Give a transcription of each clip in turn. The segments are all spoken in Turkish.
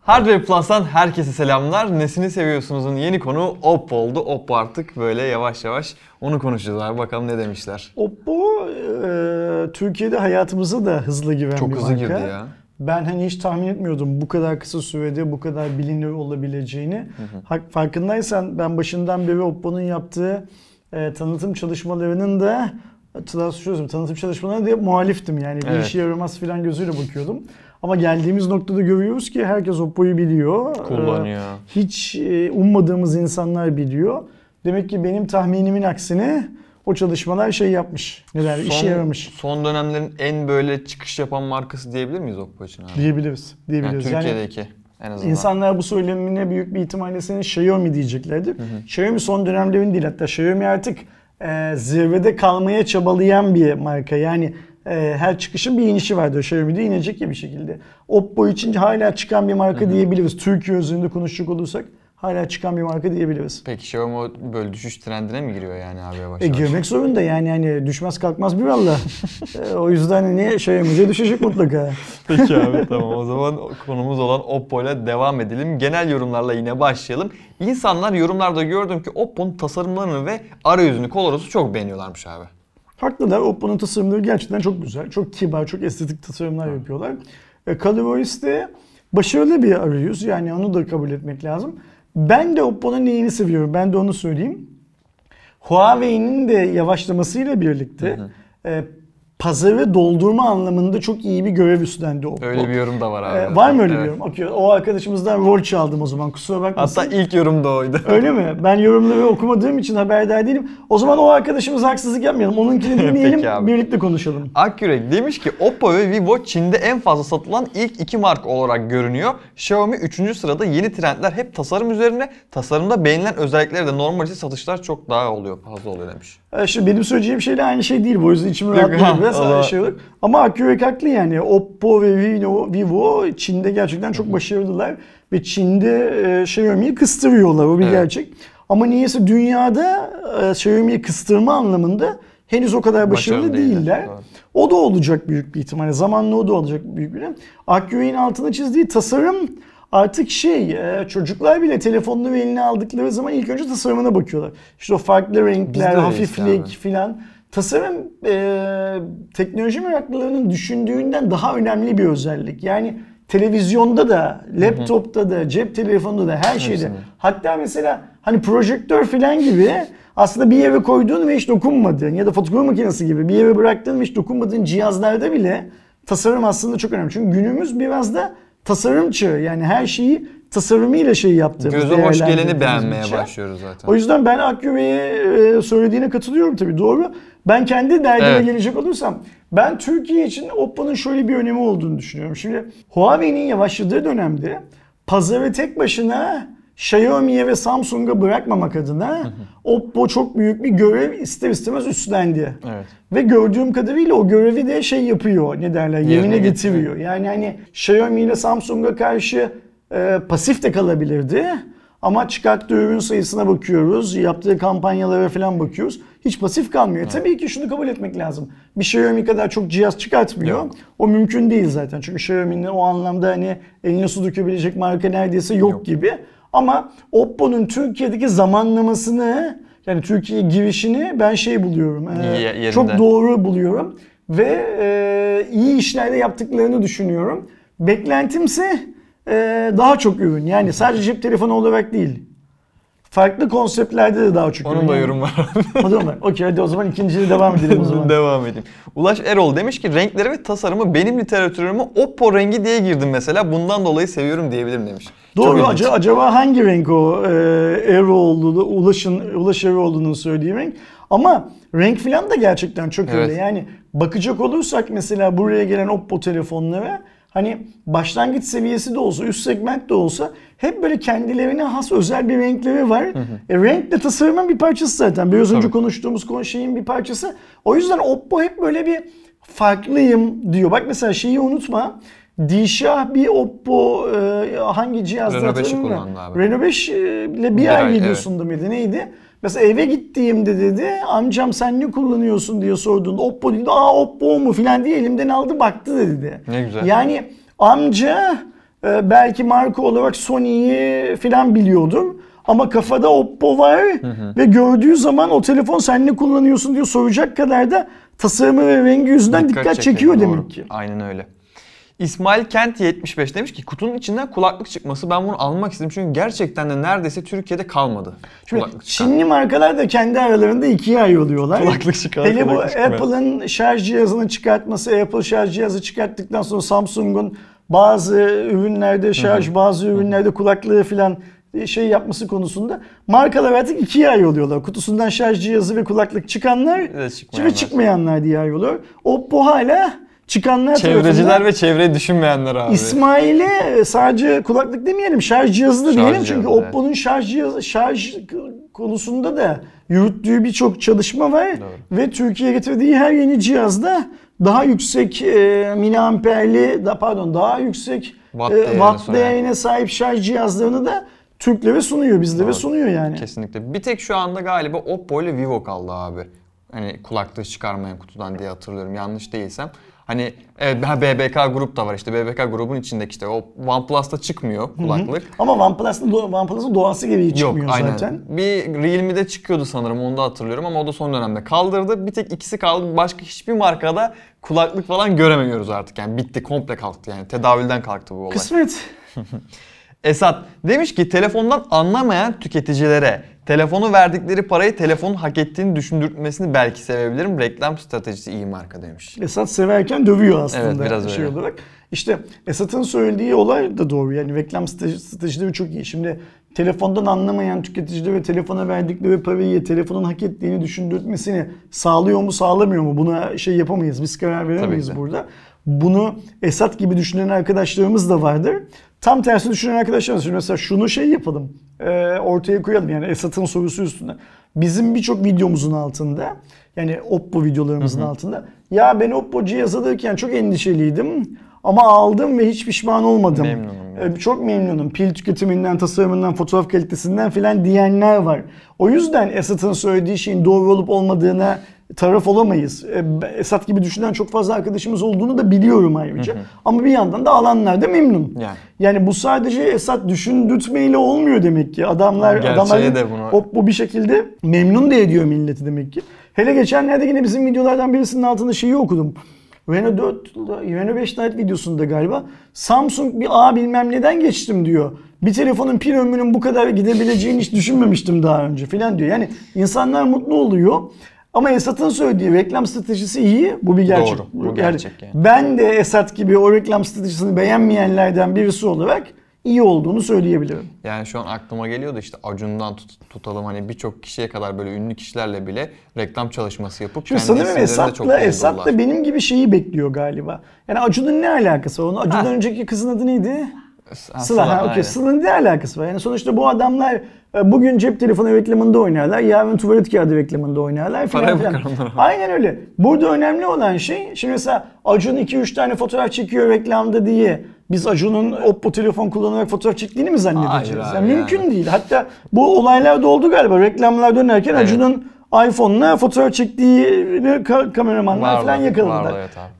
Hardware Plus'tan herkese selamlar. Nesini seviyorsunuz'un yeni konu Oppo oldu. Oppo artık böyle yavaş yavaş onu konuşacağız abi. Bakalım ne demişler. Oppo Türkiye'de hayatımıza da hızlı giren Çok bir hızlı marka. girdi ya. Ben hiç tahmin etmiyordum bu kadar kısa sürede bu kadar bilinir olabileceğini. Farkındaysan ben başından beri Oppo'nun yaptığı tanıtım çalışmalarının da tanıtım çalışmalarına da muhaliftim. Yani bir işe yaramaz falan gözüyle bakıyordum. Ama geldiğimiz noktada görüyoruz ki herkes Oppo'yu biliyor. Kullanıyor. Hiç ummadığımız insanlar biliyor. Demek ki benim tahminimin aksine o çalışmalar yapmış. İşe yaramış. Son dönemlerin en böyle çıkış yapan markası diyebilir miyiz Oppo için abi? Diyebiliriz. Yani Türkiye'deki en azından. İnsanlar bu söylemine büyük bir ihtimalle senin Xiaomi diyeceklerdir. Xiaomi son dönemlerin değil, hatta Xiaomi artık zirvede kalmaya çabalayan bir marka. Yani her çıkışın bir inişi vardır. Xiaomi'de inecek ya bir şekilde. Oppo için hala çıkan bir marka diyebiliriz. Türkiye üzerinde konuşacak olursak hala çıkan bir marka diyebiliriz. Peki Xiaomi böyle düşüş trendine mi giriyor yani abi yavaş yavaş? Girmek zorunda yani düşmez kalkmaz bir valla. O yüzden Xiaomi'de düşecek mutlaka. Peki abi tamam, o zaman konumuz olan Oppo ile devam edelim. Genel yorumlarla yine başlayalım. İnsanlar yorumlarda gördüm ki Oppo'nun tasarımlarını ve arayüzünü, kolorosu çok beğeniyorlarmış abi. Haklılar. Oppo'nun tasarımları gerçekten çok güzel. Çok kibar, çok estetik tasarımlar yapıyorlar. ColorOS de başarılı bir arayüz. Yani onu da kabul etmek lazım. Ben de Oppo'nun neyini seviyorum? Ben de onu söyleyeyim. Huawei'nin de yavaşlamasıyla birlikte pazarı doldurma anlamında çok iyi bir görev üstlendi Oppo. Öyle bir yorum da var abi. Var mı öyle bir yorum? Okay. O arkadaşımızdan rol çaldım o zaman. Kusura bakmasın. Hatta ilk yorum da oydu. Öyle mi? Ben yorumları okumadığım için haberdar değilim. O zaman o arkadaşımıza haksızlık yapmayalım. Onunkini dinleyelim, birlikte konuşalım. Akyürek demiş ki Oppo ve Vivo Çin'de en fazla satılan ilk iki marka olarak görünüyor. Xiaomi 3. sırada. Yeni trendler hep tasarım üzerine. Tasarımda beğenilen özellikleri de normal için satışlar çok daha fazla oluyor demiş. Şimdi benim söyleyeceğim şeyle aynı şey değil. O yüzden içimi rahatladım biraz. Ama Akyürek haklı yani. Oppo ve Vivo Çin'de gerçekten çok başarılılar. Ve Çin'de Xiaomi'yi kıstırıyorlar. O bir gerçek. Ama niyeyse dünyada Xiaomi'yi kıstırma anlamında henüz o kadar başarılı değiller. O da olacak büyük bir ihtimalle. Zamanla o da olacak büyük bir ihtimalle. Akyürek'in altına çizdiği tasarım artık çocuklar bile telefonları eline aldıkları zaman ilk önce tasarımına bakıyorlar. İşte o farklı renkler, hafiflik filan. Tasarım teknoloji meraklılarının düşündüğünden daha önemli bir özellik. Yani televizyonda da, laptopta da, cep telefonunda da, her şeyde. Hatta mesela projektör filan gibi aslında bir yere koyduğun ve hiç dokunmadığın ya da fotokopi makinesi gibi bir yere bıraktığın ve hiç dokunmadığın cihazlarda bile tasarım aslında çok önemli. Çünkü günümüz biraz da tasarım çağı. Yani her şeyi tasarımıyla yaptığımız. Göze hoş geleni beğenmeye başlıyoruz zaten. O yüzden ben Akyürek'e söylediğine katılıyorum tabii, doğru. Ben kendi derdime gelecek olursam ben Türkiye için Oppo'nun şöyle bir önemi olduğunu düşünüyorum. Şimdi Huawei'nin yavaşladığı dönemde pazarı tek başına Xiaomi'ye ve Samsung'a bırakmamak adına Oppo çok büyük bir görev ister istemez üstlendi. Evet. Ve gördüğüm kadarıyla o görevi de yapıyor. Yerine getiriyor. Yani Xiaomi ile Samsung'a karşı pasif de kalabilirdi. Ama çıkarttığı ürün sayısına bakıyoruz, yaptığı kampanyalara falan bakıyoruz. Hiç pasif kalmıyor. Tabii ki şunu kabul etmek lazım. Bir Xiaomi kadar çok cihaz çıkartmıyor. Yok. O mümkün değil zaten. Çünkü Xiaomi'nin o anlamda eline su dökebilecek marka neredeyse yok gibi. Ama Oppo'nun Türkiye'deki zamanlamasını, yani Türkiye'ye girişini ben buluyorum. Çok doğru buluyorum. Ve iyi işlerde yaptıklarını düşünüyorum. Beklentimse daha çok ürün. Yani sadece cep telefonu olarak değil. Farklı konseptlerde de daha çok ürün. Onun da yorum var. O da var. Okey, hadi o zaman ikinciye devam edelim o zaman. Devam edeyim. Ulaş Erol demiş ki renkleri ve tasarımı benim literatürüme Oppo rengi diye girdim mesela. Bundan dolayı seviyorum diyebilirim demiş. Doğru. Acaba hangi renk o? Ulaş Eroğlu'nun söylediği renk. Ama renk falan da gerçekten çok öyle. Yani bakacak olursak mesela buraya gelen Oppo telefonlara başlangıç seviyesi de olsa, üst segment de olsa hep böyle kendilerine has özel bir renkleri var. Renk de tasarımın bir parçası zaten. Biraz önce konuştuğumuz şeyin bir parçası. O yüzden Oppo hep böyle bir farklıyım diyor. Bak mesela unutma. Dişah bir Oppo hangi cihazda hatırlamıyorum. Renault 5'i kullandı abi. Renault 5 ile bir ay videosunda mıydı? Neydi? Mesela eve gittiğimde dedi, amcam sen ne kullanıyorsun diye sorduğunda Oppo dedi. Oppo mu filan diye elimden aldı baktı dedi. Ne güzel. Yani amca belki marka olarak Sony'yi falan biliyordum. Ama kafada Oppo var ve gördüğü zaman o telefon sen ne kullanıyorsun diye soracak kadar da tasarımı ve rengi yüzünden dikkat çekiyor demek ki. Aynen öyle. İsmail Kent 75 demiş ki kutunun içinden kulaklık çıkması, ben bunu almak istedim çünkü gerçekten de neredeyse Türkiye'de kalmadı. Şimdi Çinli markalar da kendi aralarında ikiye ayrılıyorlar. Kulaklık çıkar. Hele bu Apple'ın şarj cihazını çıkartması, Apple şarj cihazı çıkarttıktan sonra Samsung'un bazı ürünlerde şarj, bazı ürünlerde kulaklığı falan şey yapması konusunda markalar artık ikiye ayrılıyorlar. Kutusundan şarj cihazı ve kulaklık çıkanlar ve çıkmayanlar diye ayrılıyor. Oppo hala çıkanlar çevreciler ve çevreyi düşünmeyenler abi. İsmail'e sadece kulaklık demeyelim, şarj cihazı da diyelim. Çünkü Oppo'nun şarj konusunda da yürüttüğü birçok çalışma var. Doğru. Ve Türkiye'ye getirdiği her yeni cihazda daha yüksek daha yüksek watt değerine sahip şarj cihazlarını da Türklere sunuyor, bizlere sunuyor yani. Kesinlikle. Bir tek şu anda galiba Oppo ile Vivo kaldı abi. Hani kulaklığı çıkarmayan kutudan diye hatırlıyorum, yanlış değilsem. Hani evet, BBK grup da var, işte BBK grubun içindeki işte o OnePlus'ta çıkmıyor kulaklık. Ama OnePlus'ın doğası gereği çıkmıyor zaten. Aynen. Bir Realme'de çıkıyordu sanırım, onu da hatırlıyorum ama o da son dönemde kaldırdı. Bir tek ikisi kaldı. Başka hiçbir markada kulaklık falan göremiyoruz artık. Yani bitti, komple kalktı yani. Tedavülden kalktı bu olay. Kısmet. Esat demiş ki telefondan anlamayan tüketicilere telefonu verdikleri parayı telefonun hak ettiğini düşündürtmesini belki sevebilirim. Reklam stratejisi iyi marka demiş. Esat severken dövüyor aslında. Evet, biraz öyle. Olarak. İşte Esat'ın söylediği olay da doğru. Yani reklam stratejileri çok iyi. Şimdi telefondan anlamayan tüketicilere telefona verdikleri parayı telefonun hak ettiğini düşündürtmesini sağlıyor mu sağlamıyor mu? Buna şey yapamayız. Biz karar veremeyiz burada. Bunu Esat gibi düşünen arkadaşlarımız da vardır. Tam tersi düşünen arkadaşlarımız. Şimdi mesela şunu yapalım. Ortaya koyalım yani Esat'ın sorusu üstüne. Bizim birçok videomuzun altında, yani Oppo videolarımızın altında, ya ben Oppo cihaz alırken çok endişeliydim ama aldım ve hiç pişman olmadım. Memnunum. Çok memnunum. Pil tüketiminden, tasarımından, fotoğraf kalitesinden filan diyenler var. O yüzden Esat'ın söylediği şeyin doğru olup olmadığına taraf olamayız. Esat gibi düşünen çok fazla arkadaşımız olduğunu da biliyorum ayrıca. Ama bir yandan da alanlar da memnun. Yani bu sadece Esat düşündürtmeyle olmuyor demek ki. Adamlar Oppo bir şekilde memnun da ediyor milleti demek ki. Hele geçenlerde yine bizim videolardan birisinin altında şeyi okudum. Renault 5 Lite videosunda galiba Samsung bir bilmem neden geçtim diyor. Bir telefonun pil ömrünün bu kadar gidebileceğini hiç düşünmemiştim daha önce falan diyor. Yani insanlar mutlu oluyor. Ama Esat'ın söylediği reklam stratejisi iyi. Bu bir gerçek. Doğru. Bu gerçek yani. Ben de Esat gibi o reklam stratejisini beğenmeyenlerden birisi olarak iyi olduğunu söyleyebilirim. Yani şu an aklıma geliyordu işte Acun'dan tutalım hani birçok kişiye kadar böyle ünlü kişilerle bile reklam çalışması yapıp şimdi sanırım Esat da benim gibi şeyi bekliyor galiba. Yani Acun'un ne alakası var? Onun Acun'dan önceki kızın adı neydi? Sıla. Sıla'nın ne alakası var? Yani sonuçta bu adamlar bugün cep telefonu reklamında oynarlar, yarın tuvalet kağıdı reklamında oynarlar falan. Aynen öyle. Burada önemli olan şey, şimdi mesela Acun 2-3 tane fotoğraf çekiyor reklamda diye biz Acun'un Oppo telefon kullanarak fotoğraf çektiğini mi zannedeceğiz? Yani mümkün değil. Hatta bu olaylar da oldu galiba. Reklamlar dönerken Acun'un iPhone'la fotoğraf çektiğini kameramanlar falan yakaladılar.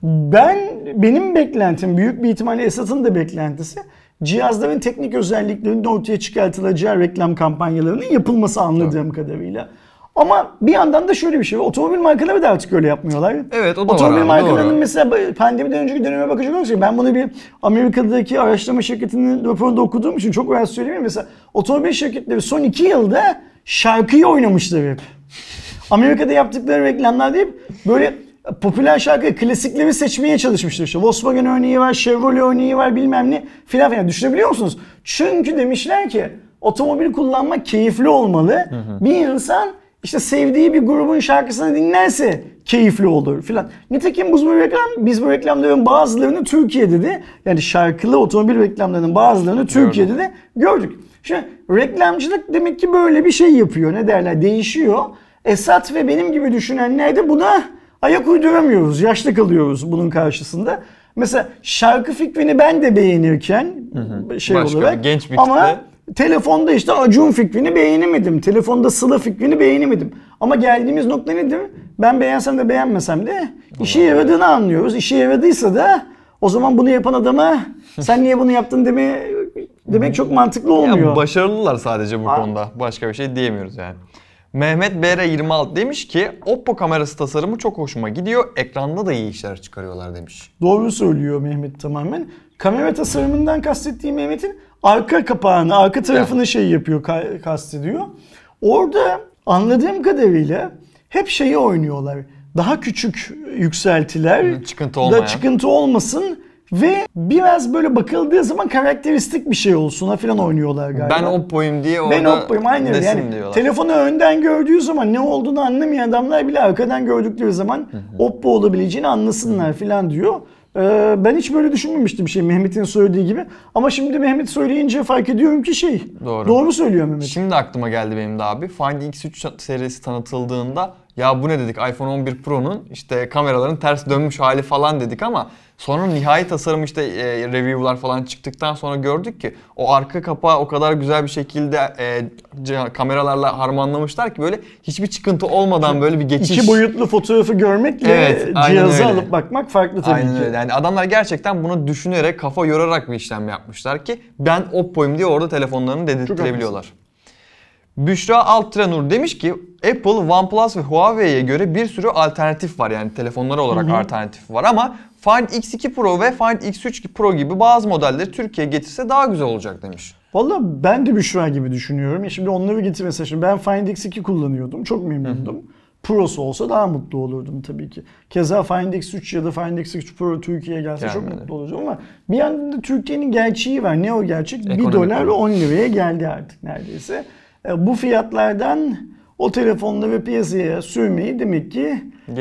Benim beklentim, büyük bir ihtimalle Esat'ın da beklentisi, cihazların teknik özelliklerinin ortaya çıkartılacağı reklam kampanyalarının yapılması anladığım kadarıyla. Ama bir yandan da şöyle bir şey var. Otomobil markaları da artık öyle yapmıyorlar. Evet, o da otomobil var. Markalarının mesela pandemiden önceki döneme bakacak olursak, ben bunu bir Amerika'daki araştırma şirketinin raporunda okuduğum için çok rahat söyleyeyim. Mesela otomobil şirketleri son 2 yılda şarkıyı oynamışlar hep. Amerika'da yaptıkları reklamlar deyip böyle popüler şarkı klasikleri seçmeye çalışmışlar. İşte Volkswagen örneği var, Chevrolet örneği var, bilmem ne filan filan. Düşünebiliyor musunuz? Çünkü demişler ki otomobil kullanmak keyifli olmalı. Bir insan işte sevdiği bir grubun şarkısını dinlerse keyifli olur filan. Nitekim biz bu reklamların bazılarını Türkiye'de de, yani şarkılı otomobil reklamlarının bazılarını Türkiye'de de gördük. Şimdi reklamcılık demek ki böyle bir şey yapıyor. Ne derler? Değişiyor. Esat ve benim gibi düşünenler de buna ayak uyduramıyoruz. Yaşlı kalıyoruz bunun karşısında. Mesela şarkı fikrini ben de beğenirken olarak genç bir ama telefonda işte Acun fikrini beğenemedim. Telefonda Sıla fikrini beğenemedim. Ama geldiğimiz nokta nedir? Ben beğensem de beğenmesem de işe yaradığını anlıyoruz. İşe yaradıysa da O zaman bunu yapan adama sen niye bunu yaptın demek çok mantıklı olmuyor. Ya başarılılar sadece bu konuda. Başka bir şey diyemiyoruz yani. Mehmet BR26 demiş ki Oppo kamerası tasarımı çok hoşuma gidiyor. Ekranda da iyi işler çıkarıyorlar demiş. Doğru söylüyor Mehmet tamamen. Kamera tasarımından kastettiğim Mehmet'in arka kapağını, arka tarafını şey yapıyor, kastediyor. Orada anladığım kadarıyla hep şeyi oynuyorlar. Daha küçük yükseltiler, çıkıntı olmasın ve biraz böyle bakıldığı zaman karakteristik bir şey olsun falan oynuyorlar galiba. Ben Oppo'yum diye orada ben Oppo'yum aynen öyle. Yani diyorlar. Telefonu önden gördüğü zaman ne olduğunu anlamayan adamlar bile arkadan gördükleri zaman Oppo olabileceğini anlasınlar falan diyor. Ben hiç böyle düşünmemiştim Mehmet'in söylediği gibi. Ama şimdi Mehmet söyleyince fark ediyorum ki doğru söylüyor Mehmet. Şimdi aklıma geldi benim de abi. Find X3 serisi tanıtıldığında ya bu ne dedik, iPhone 11 Pro'nun işte kameraların ters dönmüş hali falan dedik ama sonra nihai tasarım işte review'lar falan çıktıktan sonra gördük ki o arka kapağı o kadar güzel bir şekilde kameralarla harmanlamışlar ki böyle hiçbir çıkıntı olmadan böyle bir geçiş. 2 boyutlu fotoğrafı görmekle cihazı alıp bakmak farklı tabii aynen ki. Öyle. Yani adamlar gerçekten bunu düşünerek, kafa yorarak bir işlem yapmışlar ki ben Oppo'yum diye orada telefonlarını dedirttirebiliyorlar. Büşra Altrenur demiş ki Apple, OnePlus ve Huawei'ye göre bir sürü alternatif var, yani telefonları olarak alternatif var ama Find X2 Pro ve Find X3 Pro gibi bazı modelleri Türkiye'ye getirse daha güzel olacak demiş. Valla ben de Büşra gibi düşünüyorum. Şimdi onları getirmese, şimdi ben Find X2 kullanıyordum, çok memnundum. Pro'su olsa daha mutlu olurdum tabii ki. Keza Find X3 ya da Find X3 Pro Türkiye'ye gelse çok mutlu olacağım ama bir yandan da Türkiye'nin gerçeği var. Ne o gerçek? Ekonomik $1 10 liraya geldi artık neredeyse. Bu fiyatlardan o telefonları piyasaya sürmeyi demek ki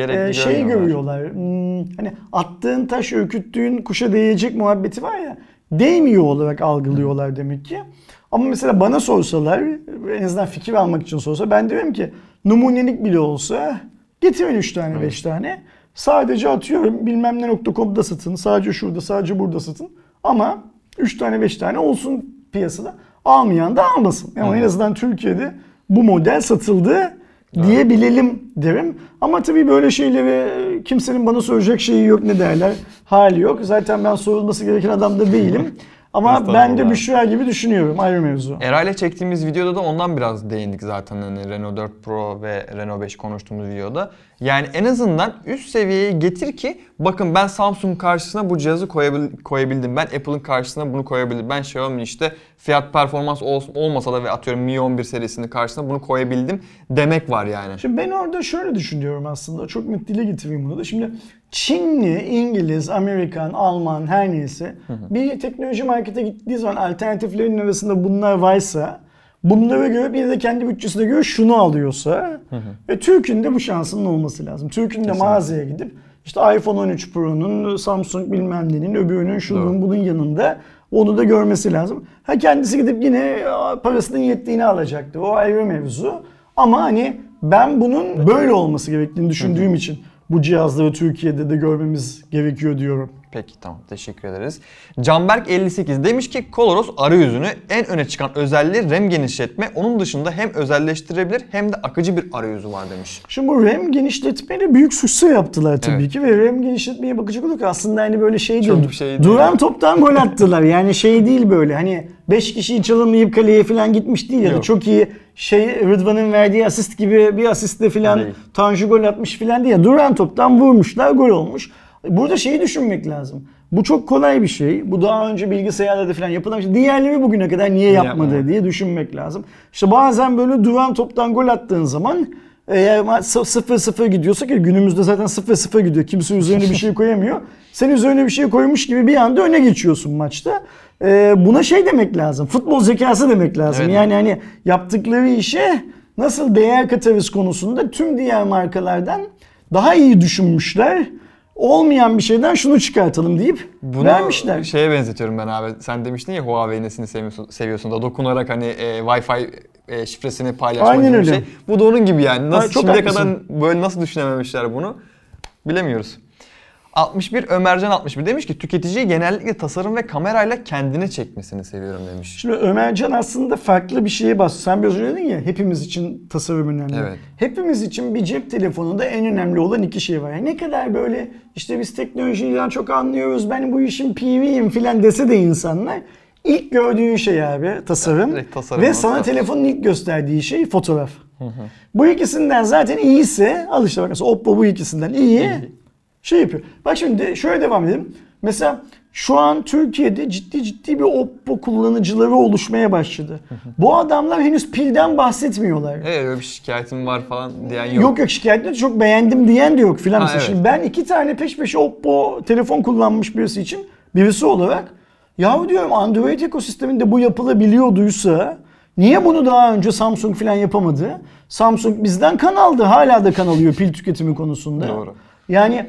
görüyorlar. Hani attığın taş ürküttüğün kuşa değecek muhabbeti var ya, değmiyor olarak algılıyorlar demek ki. Ama mesela bana sorsalar, en azından fikir almak için sorsa, ben derim ki numunelik bile olsa getirin 3 tane 5 tane. Sadece atıyorum bilmem ne.com'da satın, sadece şurada, sadece burada satın. Ama 3 tane 5 tane olsun piyasada. Almayan da almasın. Yani en azından Türkiye'de bu model satıldı diyebilelim derim. Ama tabii böyle şeyleri kimsenin bana soracak şeyi yok, ne derler, hali yok. Zaten ben sorulması gereken adam da değilim. Ama ben de Büşra gibi düşünüyorum, ayrı mevzu. Eray'la çektiğimiz videoda da ondan biraz değindik zaten, hani Renault 4 Pro ve Renault 5 konuştuğumuz videoda. Yani en azından üst seviyeye getir ki bakın ben Samsung karşısına bu cihazı koyabildim. Ben Apple'ın karşısına bunu koyabildim. Ben Xiaomi işte fiyat performans olmasa da ve atıyorum Mi 11 serisinin karşısına bunu koyabildim demek var yani. Şimdi ben orada şöyle düşünüyorum aslında. Çok net dile getireyim bunu da. Şimdi Çinli, İngiliz, Amerikan, Alman her neyse bir teknoloji markete gittiği zaman alternatiflerin arasında bunlar varsa, bunlara göre bir de kendi bütçesine göre şunu alıyorsa ve Türk'ün de bu şansının olması lazım. Türk'ün de mağazaya gidip işte iPhone 13 Pro'nun, Samsung bilmem nenin, öbürünün, şunun, bunun yanında onu da görmesi lazım. Ha kendisi gidip yine parasının yettiğini alacaktır. O ayrı mevzu. Ama hani ben bunun böyle olması gerektiğini düşündüğüm için bu cihazları Türkiye'de de görmemiz gerekiyor diyorum. Peki tamam, teşekkür ederiz. Canberk 58 demiş ki ColorOS arayüzünü en öne çıkan özelliği RAM genişletme. Onun dışında hem özelleştirebilir hem de akıcı bir arayüzü var demiş. Şimdi bu RAM genişletmeyle büyük sükse yaptılar tabii ki ve RAM genişletmeye bakacak olursak aslında hani böyle duran toptan gol attılar. Yani şey değil böyle hani 5 kişiyi çalımlayıp kaleye falan gitmiş değil ya da çok iyi Rıdvan'ın verdiği asist gibi bir asistle falan Tanju gol atmış falan değil ya, duran toptan vurmuşlar, gol olmuş. Burada şeyi düşünmek lazım. Bu çok kolay bir şey. Bu daha önce bilgisayarlarda falan yapılan bir şey. Diğerleri bugüne kadar niye yapmadı diye düşünmek lazım. İşte bazen böyle duran toptan gol attığın zaman eğer 0-0 gidiyorsa, ki günümüzde zaten 0-0 gidiyor. Kimse üzerine bir şey koyamıyor. Sen üzerine bir şey koymuş gibi bir anda öne geçiyorsun maçta. Buna şey demek lazım. Futbol zekası demek lazım. Evet. Yani hani yaptıkları işe nasıl değer katarız konusunda tüm diğer markalardan daha iyi düşünmüşler. Olmayan bir şeyden şunu çıkartalım deyip vermişler. Bunu şeye benzetiyorum ben abi. Sen demiştin ya Huawei nesini seviyorsun da dokunarak hani Wi-Fi şifresini paylaşmak gibi bir şey. Bu da onun gibi yani. Nasıl şimdiye kadar böyle nasıl düşünememişler bunu bilemiyoruz. 61 Ömercan 61 demiş ki tüketiciyi genellikle tasarım ve kamerayla kendine çekmesini seviyorum demiş. Şimdi Ömercan aslında farklı bir şeye bastı. Sen biraz önce dedin ya hepimiz için tasarım önemli. Evet. Hepimiz için bir cep telefonunda en önemli olan iki şey var. Yani ne kadar böyle işte biz teknolojiden çok anlıyoruz, ben bu işin PV'yim filan dese de insanlar ilk gördüğün şey abi tasarım, tasarım ve sana telefonun ilk gösterdiği şey fotoğraf. Bu ikisinden zaten iyiyse al işte bak mesela Oppo bu ikisinden iyi. Şey yapıyor. Bak şimdi şöyle devam edelim. Mesela şu an Türkiye'de ciddi bir Oppo kullanıcıları oluşmaya başladı. Bu adamlar henüz pilden bahsetmiyorlar. Evet öyle bir şikayetim var falan diyen yok. Yok şikayetleri çok beğendim diyen de yok filan. Ha, evet. Şimdi ben 2 tane peş peşe Oppo telefon kullanmış birisi olarak yahu diyorum Android ekosisteminde bu yapılabiliyorduysa niye bunu daha önce Samsung filan yapamadı? Samsung bizden kan aldı. Hala da kan alıyor pil tüketimi konusunda. Doğru. Yani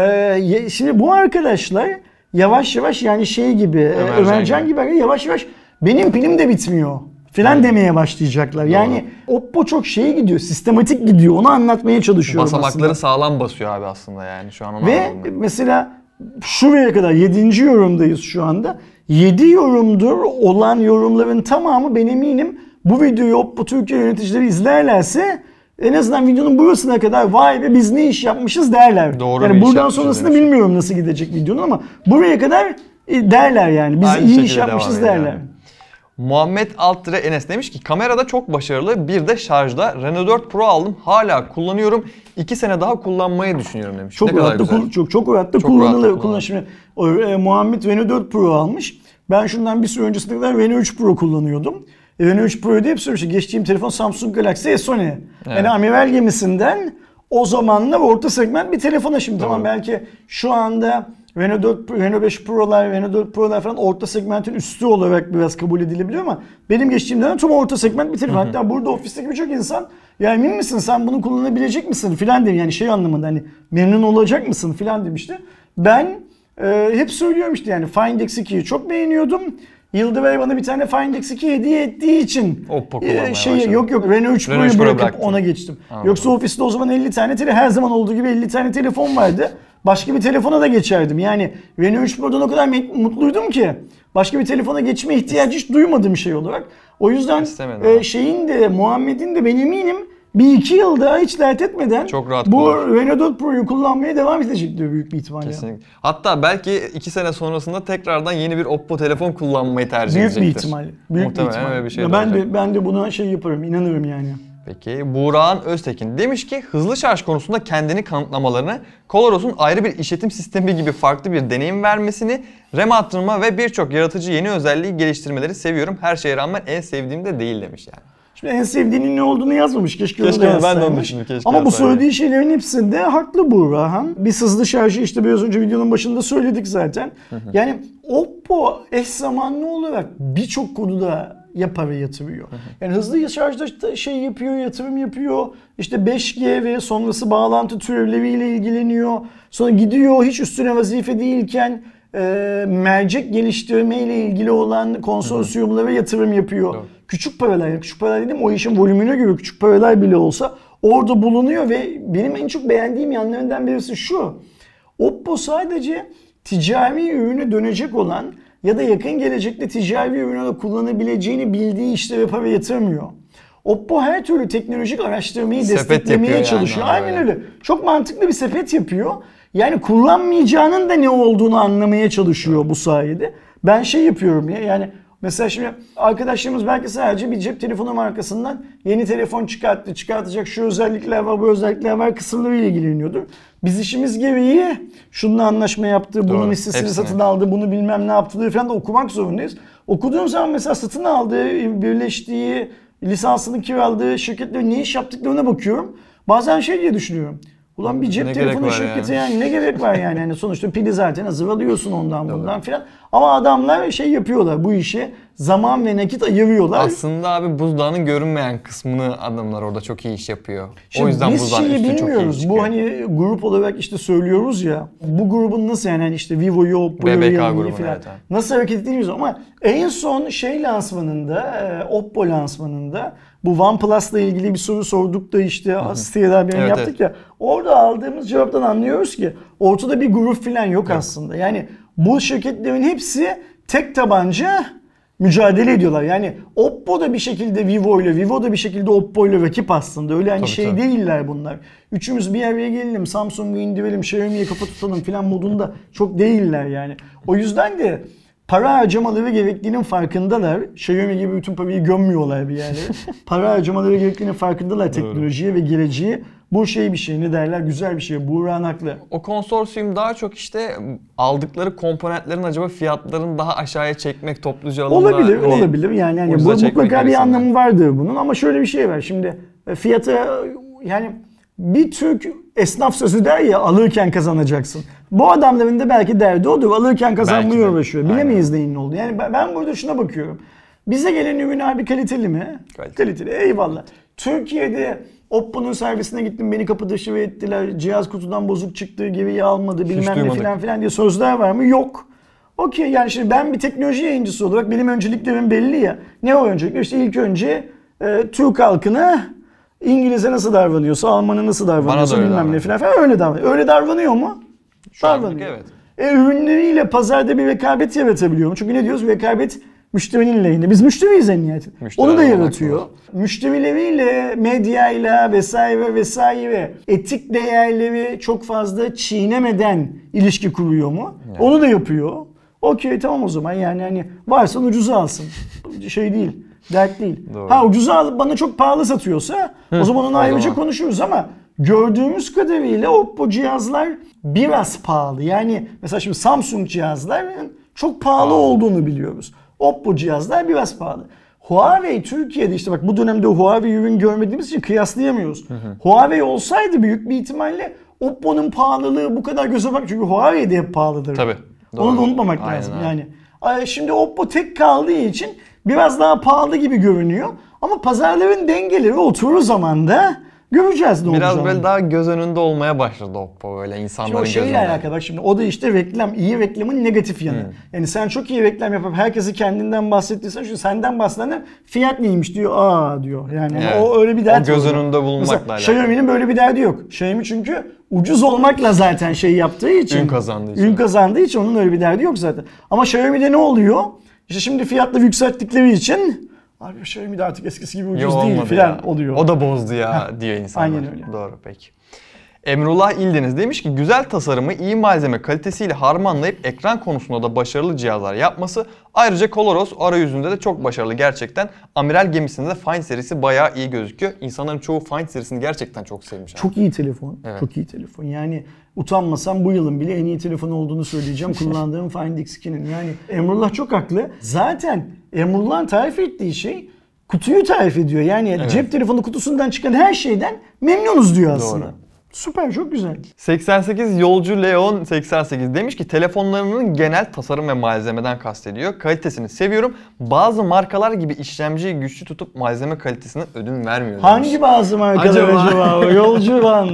şimdi bu arkadaşlar yavaş yavaş yani şey gibi Ömercan gibi yavaş yavaş benim pilim de bitmiyor filan demeye başlayacaklar. Yani Oppo çok şeye gidiyor, sistematik gidiyor. Onu anlatmaya çalışıyorum Basamakları aslında. sağlam basıyor abi aslında yani şu an onu Ve anladım. mesela şuraya kadar 7. yorumdayız şu anda. 7 yorumdur olan yorumların tamamı ben eminim bu videoyu Oppo Türkiye yöneticileri izlerlerse en azından videonun burasına kadar vay be biz ne iş yapmışız derler. Doğru yani bir iş buradan yapmışız sonrasını demiş. bilmiyorum nasıl gidecek videonun ama buraya kadar derler yani. Biz Aynı iyi iş şekilde yapmışız devam ediyor. derler. Muhammed Altıre Enes demiş ki kamerada çok başarılı, bir de şarjda Reno 4 Pro aldım, hala kullanıyorum, 2 sene daha kullanmayı düşünüyorum demiş. Çok ne kadar rahatlı, güzel. çok rahatlı Çok kullanılır. rahatlı kullanılır. Şimdi Muhammed Reno 4 Pro almış. Ben şundan bir süre öncesine kadar Reno 3 Pro kullanıyordum. Reno 3 Pro'da hep söylemiştim. Geçtiğim telefon Samsung Galaxy S10. Evet. Yani amiral gemisinden o zamanlar orta segment bir telefona şimdi. Doğru. Tamam belki şu anda Reno 4, Reno 5 Pro'lar, Reno 4 Pro'lar falan orta segmentin üstü olarak biraz kabul edilebiliyor ama benim geçtiğim dönem tüm orta segment bir telefon. Hatta burada ofisteki birçok insan ya emin misin sen bunu kullanabilecek misin filan demiş. Yani şey anlamında hani memnun olacak mısın filan demişti. Ben hep söylüyorum işte yani Find X2'yi çok beğeniyordum. Yıldıray bana bir tane Find X2 hediye ettiği için Oppo kullanmaya başladım. yok Reno 3 Reno Pro'yu 3 Pro bırakıp bıraktım. ona geçtim. Anladım. Yoksa ofiste o zaman 50 tane her zaman olduğu gibi 50 tane telefon vardı. Başka bir telefona da geçerdim. Yani Reno 3 Pro'dan o kadar mutluydum ki başka bir telefona geçme ihtiyacı hiç duymadığım şey olarak. O yüzden şeyin de Muhammed'in de ben eminim bir iki yıl daha hiç dert etmeden çok rahat bu kullanır. Reno 4 Pro'yu kullanmaya devam edecek diyor büyük bir ihtimalle. Kesinlikle. Hatta belki 2 sene sonrasında tekrardan yeni bir Oppo telefon kullanmayı tercih Büyük edecektir. bir ihtimal. Büyük Muhtemelen bir ihtimal. öyle bir şey Ya de ben de buna şey yaparım, inanırım yani. Peki Buğra'nın Öztekin demiş ki hızlı şarj konusunda kendini kanıtlamalarını, Coloros'un ayrı bir işletim sistemi gibi farklı bir deneyim vermesini, RAM arttırma ve birçok yaratıcı yeni özelliği geliştirmeleri seviyorum. Her şeye rağmen en sevdiğim de değil demiş yani. Şimdi en sevdiğinin ne olduğunu yazmamış. Keşke onu da ben de onu yazsaymış. düşündüm. Keşke Ama bu yazsaydım. söylediği şeylerin hepsinde haklı Burhan. Biz hızlı şarjı işte biraz önce videonun başında söyledik zaten. Yani Oppo eş zamanlı olarak birçok konuda yapar ve yatırıyor. Yani hızlı şarjda şey yapıyor, yatırım yapıyor. İşte 5G ve sonrası bağlantı türevleriyle ilgileniyor. Sonra gidiyor hiç üstüne vazife değilken mercek geliştirme ile ilgili olan konsorsiyumlara yatırım yapıyor. Doğru. Küçük paralar, yani küçük paralar dedim o işin volümüne göre küçük paralar bile olsa orada bulunuyor ve benim en çok beğendiğim yanlarından birisi şu. Oppo sadece ticari ürüne dönecek olan ya da yakın gelecekte ticari ürün olarak kullanabileceğini bildiği işlere para yatırmıyor. Oppo her türlü teknolojik araştırmayı Sepet desteklemeye yapıyor çalışıyor. yani, Aynen öyle. Çok mantıklı bir sepet yapıyor. Yani kullanmayacağının da ne olduğunu anlamaya çalışıyor bu sayede. Ben şey yapıyorum ya yani mesela şimdi arkadaşlarımız belki sadece bir cep telefonu markasından yeni telefon çıkarttı, çıkartacak şu özellikler var, bu özellikler var kısımlarıyla ilgileniyordur. Biz işimiz gereği şununla anlaşma yaptı, bunun hissesini Hepsini. satın aldı, bunu bilmem ne yaptığı falan da okumak zorundayız. Okuduğum zaman mesela satın aldığı, birleştiği, lisansını kiraladığı şirketlerin ne iş yaptıklarına bakıyorum. Bazen şey diye düşünüyorum. Ulan bir cep Ne telefonu gerek var şirketi yani ne gerek var yani? Hani sonuçta pili zaten hazır alıyorsun ondan bundan filan. Ama adamlar şey yapıyorlar bu işi zaman ve nakit ayırıyorlar. Aslında abi buzdağının görünmeyen kısmını adamlar orada çok iyi iş yapıyor. Şimdi o yüzden biz buzdağın şeyi üstü çok iyi bilmiyoruz. çıkıyor. Bu hani grup olarak işte söylüyoruz ya. Bu grubun nasıl yani hani işte Vivo'yu, Oppo'yu, BBK Realme'yi grubunu, falan evet, evet. nasıl hareket ettiğimiz ama en son şey lansmanında, Oppo lansmanında bu OnePlus'la ilgili bir soru sorduk da işte siteye haberini Evet, yaptık ya. Orada aldığımız cevaptan anlıyoruz ki ortada bir grup falan yok aslında. Yani bu şirketlerin hepsi tek tabanca mücadele ediyorlar. Yani Oppo da bir şekilde Vivo ile, Vivo da bir şekilde Oppo ile rakip aslında. Öyle hani Tabii, şey tabii. değiller bunlar. Üçümüz bir araya gelelim, Samsung'u indirelim, Xiaomi'ye kafa tutalım falan modunda çok değiller yani. O yüzden de para harcamaları gerektiğinin farkındalar. Xiaomi gibi bütün parayı gömmüyorlar bir yerlere. Para harcamaları gerektiğinin farkındalar teknolojiye ve geleceği. Bu şey bir şey, ne derler, güzel bir şey. Buğra'nın haklı. O konsorsiyum daha çok işte aldıkları komponentlerin acaba fiyatlarını daha aşağıya çekmek, topluca alımda Olabilir, hani olabilir. Yani bu ucuza çekmek mutlaka bir gibisinden. anlamı vardır bunun ama şöyle bir şey var. Şimdi fiyatı yani bir Türk esnaf sözü der ya, alırken kazanacaksın. Bu adamların da belki derdi odur. Alırken kazanmaya Belki de. uğraşıyor. Bilemeyiz neyin ne oldu. Yani ben burada şuna bakıyorum. Bize gelen ürün abi kaliteli mi? Kaliteli. Eyvallah. Türkiye'de Oppo'nun servisine gittim, beni kapı dışı ettiler. Cihaz kutudan bozuk çıktı, geriye almadı, bilmem ne duymadık. filan filan diye sözler var mı? Yok. Okey, yani şimdi ben bir teknoloji yayıncısı olarak benim önceliklerim belli ya. Ne o öncelikler? İşte ilk önce Türk halkına İngiliz'e nasıl davranıyorsa, Alman'a nasıl davranıyorsa öyle bilmem ne davranıyor. falan öyle davranıyor. Öyle davranıyor mu? Şu anlık Davranıyor. evet. Ürünleriyle pazarda bir rekabet yaratabiliyor mu? Çünkü ne diyoruz? Rekabet müşterinin lehine. Biz müşteriyiz en nihayetinde. Müşteri Onu da olmak yaratıyor. lazım. Müşterileriyle, medyayla vesaire vesaire etik değerleri çok fazla çiğnemeden ilişki kuruyor mu? Yani. Onu da yapıyor. Okey, tamam o zaman, yani hani varsa ucuza alsın. Şey değil. Dert değil. Doğru. Ha, ucuza alıp bana çok pahalı satıyorsa o zaman onu o ayrıca zaman. konuşuruz ama gördüğümüz kadarıyla Oppo cihazlar biraz pahalı. Yani mesela şimdi Samsung cihazların çok pahalı olduğunu biliyoruz. Oppo cihazlar biraz pahalı. Huawei Türkiye'de işte bak bu dönemde Huawei ürün görmediğimiz için kıyaslayamıyoruz. Huawei olsaydı büyük bir ihtimalle Oppo'nun pahalılığı bu kadar göze bak, çünkü Huawei de hep pahalıdır. Tabii. Onu da Doğru. unutmamak Aynen lazım abi. yani. Şimdi Oppo tek kaldığı için biraz daha pahalı gibi görünüyor. Ama pazarların dengeleri oturur zaman da göreceğiz ne olacağını. Biraz böyle daha göz önünde olmaya başladı Oppo böyle Şimdi insanların o gözünde. şeyle alakalı bak, şimdi o da işte reklam, iyi reklamın negatif yanı. Yani sen çok iyi reklam yapıp herkesi kendinden bahsettiysen, şu senden bahsedenler fiyat neymiş diyor, aa diyor. Yani Evet. o öyle bir dert. O göz orada. önünde bulunmakla Mesela alakalı. Xiaomi'nin böyle bir derdi yok. Xiaomi çünkü ucuz olmakla zaten şey yaptığı için. Ün kazandığı için. Ün kazandığı için onun öyle bir derdi yok zaten. Ama Xiaomi'de ne oluyor? İşte şimdi fiyatları yükselttikleri için abi Xiaomi de artık eskisi gibi ucuz Yo, değil olmadı falan ya. oluyor. O da bozdu ya diyor insanlar. aynen öyle. Doğru, peki. Emrullah İldeniz demiş ki güzel tasarımı iyi malzeme kalitesiyle harmanlayıp ekran konusunda da başarılı cihazlar yapması, ayrıca ColorOS arayüzünde de çok başarılı gerçekten. Amiral gemisinde de Find serisi bayağı iyi gözüküyor. İnsanların çoğu Find serisini gerçekten çok sevmiş. Çok iyi telefon. Evet. Çok iyi telefon. Yani utanmasam bu yılın bile en iyi telefon olduğunu söyleyeceğim. Kullandığım Find X2'nin. Yani Emrullah çok haklı. Zaten Emrullah'ın tarif ettiği şey kutuyu tarif ediyor. Yani cep telefonu kutusundan çıkan her şeyden memnunuz diyor aslında. Doğru. Süper, çok güzel. 88 Yolcu Leon 88 demiş ki telefonlarının genel tasarım ve malzemeden kastediyor. Kalitesini seviyorum. Bazı markalar gibi işlemciyi güçlü tutup malzeme kalitesinden ödün vermiyor demiş. Hangi bazı markalar Acaba? acaba? Yolcu Van.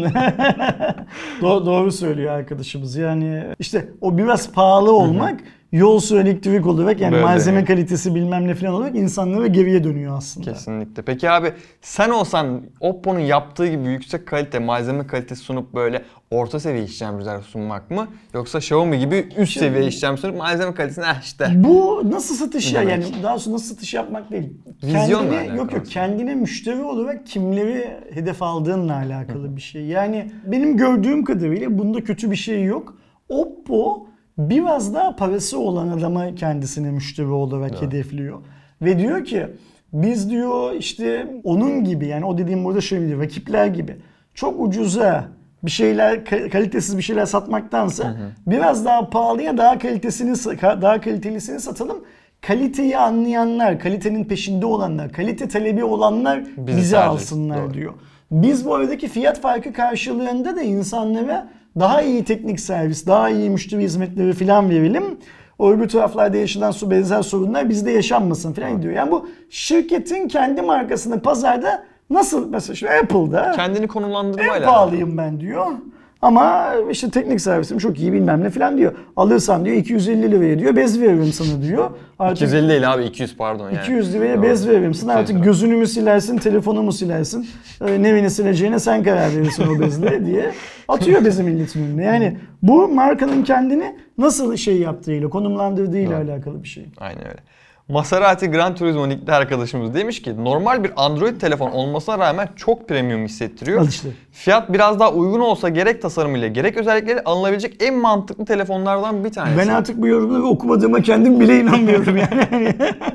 Doğru söylüyor arkadaşımız. Yani işte o biraz pahalı olmak, yol su elektrik olarak yani Böyle. malzeme kalitesi bilmem ne falan olarak insanlara geriye dönüyor aslında. Kesinlikle. Peki abi sen olsan Oppo'nun yaptığı gibi yüksek kalite, malzeme kalitesi sunup böyle orta seviye işlemciler sunmak mı? Yoksa Xiaomi gibi üst seviye işlemci sunup malzeme kalitesini işte. Bu nasıl satış ya? Demek. Yani daha sonra nasıl satış yapmak değil. Vizyonla Kendine, alakalı. yok kendine müşteri olarak kimleri hedef aldığınla alakalı bir şey. Yani benim gördüğüm kadarıyla bunda kötü bir şey yok. Oppo biraz daha parası olan adama kendisine müşteri olarak hedefliyor. Ve diyor ki biz diyor işte onun gibi, yani o dediğim burada şey diyor, rakipler gibi çok ucuza bir şeyler, kalitesiz bir şeyler satmaktansa biraz daha pahalıya daha kalitelisini satalım. Kaliteyi anlayanlar, kalitenin peşinde olanlar, kalite talebi olanlar bizi tercih alsınlar Doğru. diyor. Biz bu aradaki fiyat farkı karşılığında da insanlara daha iyi teknik servis, daha iyi müşteri hizmetleri falan verelim. O öbür taraflarda yaşanan benzer sorunlar bizde yaşanmasın falan diyor. Yani bu şirketin kendi markasını pazarda nasıl, mesela şu Apple'da Kendini en konumlandırmayla. pahalıyım ben diyor. Ama işte teknik servisim çok iyi bilmem ne falan diyor. Alırsan diyor 250 liraya diyor bez veririm sana diyor. Artık 250 değil abi, 200 pardon yani. 200 liraya Doğru. bez veririm sana, 200 artık lira. gözünü mü silersin, telefonu mu silersin, nevini sileceğine sen karar verirsin o bezle diye atıyor bezi milletin önüne. Yani bu markanın kendini nasıl şey yaptığıyla, konumlandırdığıyla alakalı bir şey. Aynen öyle. Maserati Gran Turismo nickli arkadaşımız demiş ki normal bir Android telefon olmasına rağmen çok premium hissettiriyor. Al işte. Fiyat biraz daha uygun olsa gerek tasarımıyla gerek özellikleri alınabilecek en mantıklı telefonlardan bir tanesi. Ben artık bu yorumları okumadığıma kendim bile inanmıyorum yani.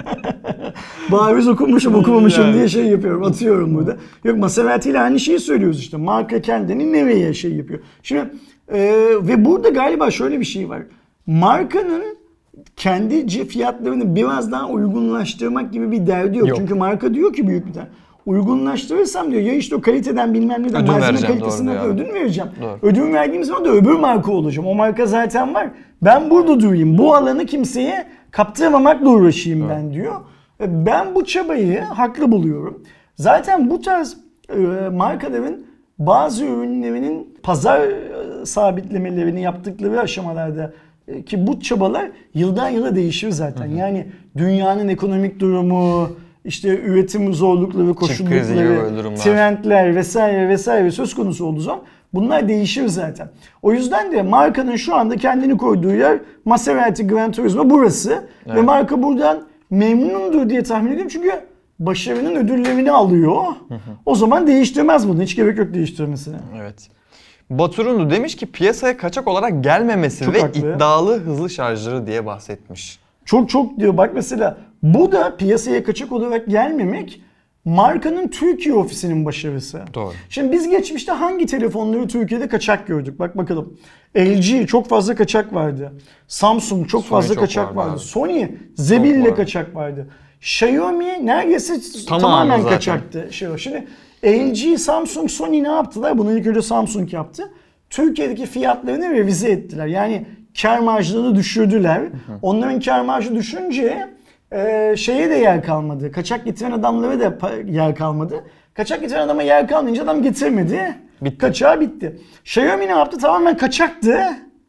Bariz okumuşum okumamışım Yani. diye şey yapıyorum, atıyorum burada. Yok, Maserati ile aynı şeyi söylüyoruz işte. Marka kendini nereye şey yapıyor. Şimdi ve burada galiba şöyle bir şey var. Markanın kendi fiyatlarını biraz daha uygunlaştırmak gibi bir derdi yok. Yok. Çünkü marka diyor ki büyük bir tane. Uygunlaştırırsam diyor ya işte o kaliteden bilmem neden Ödün malzeme vereceğim, kalitesinden doğru ödün vereceğim. Doğru. Ödün verdiğim zaman da öbür marka olacağım. O marka zaten var. Ben burada durayım. Bu alanı kimseye kaptırmamakla uğraşayım ben diyor. Ben bu çabayı haklı buluyorum. Zaten bu tarz markaların bazı ürünlerinin pazar sabitlemelerini yaptıkları aşamalarda ki bu çabalar yıldan yıla değişir zaten. Yani dünyanın ekonomik durumu, işte üretim zorlukları, krizi gibi koşullukları, böyle durumlar. trendler vesaire vesaire söz konusu olduğu zaman bunlar değişir zaten. O yüzden de markanın şu anda kendini koyduğu yer Maserati Gran Turismo burası. Ve marka buradan memnundur diye tahmin ediyorum. Çünkü başarının ödüllerini alıyor. O zaman değiştirmez bunu. Hiç gerek yok değiştirmesine. Evet. Baturundu demiş ki piyasaya kaçak olarak gelmemesi Çok ve haklı. iddialı hızlı şarjları diye bahsetmiş. Çok diyor. Bak mesela bu da piyasaya kaçak olarak gelmemek markanın Türkiye ofisinin başarısı. Doğru. Şimdi biz geçmişte hangi telefonları Türkiye'de kaçak gördük? Bak bakalım. LG çok fazla kaçak vardı. Samsung çok fazla çok kaçak vardı vardı. abi. Sony zebille vardı. kaçak vardı. Xiaomi neredeyse Tamamı tamamen zaten. kaçaktı. Şimdi LG, Samsung, Sony ne yaptılar? Bunu ilk önce Samsung yaptı. Türkiye'deki fiyatlarını revize ettiler. Yani kar marjlarını düşürdüler. Onların kar marjı düşünce şeye de yer kalmadı. Kaçak getiren adamlara da yer kalmadı. Kaçak getiren adama yer kalmayınca adam getirmedi. Bitti. Kaçağı bitti. Xiaomi ne yaptı? Tamamen kaçaktı.